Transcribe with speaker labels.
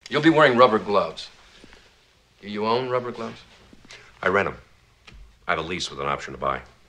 Speaker 1: You'll be wearing rubber gloves. You own rubber gloves?
Speaker 2: I rent them. I have a lease with an option to buy.